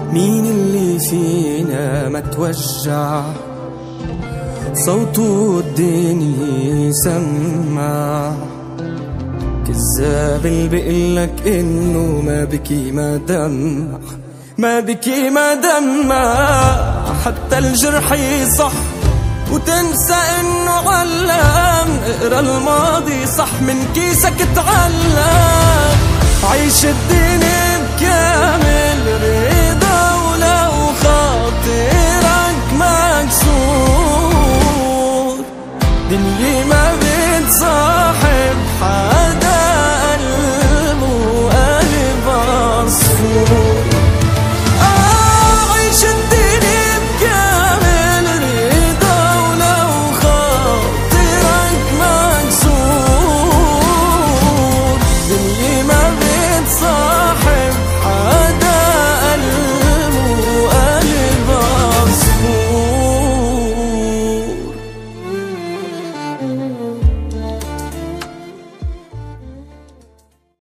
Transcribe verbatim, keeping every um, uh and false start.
مين اللي فينا ما توجع صوته الدنيا يسمع؟ كذاب اللي بيقلك انه ما بكي ما دمع، ما بكي ما دمع. حتى الجرح يصح وتنسى انه علم، اقرا الماضي صح من كيسك تعلم. عيش الدنيا بكامل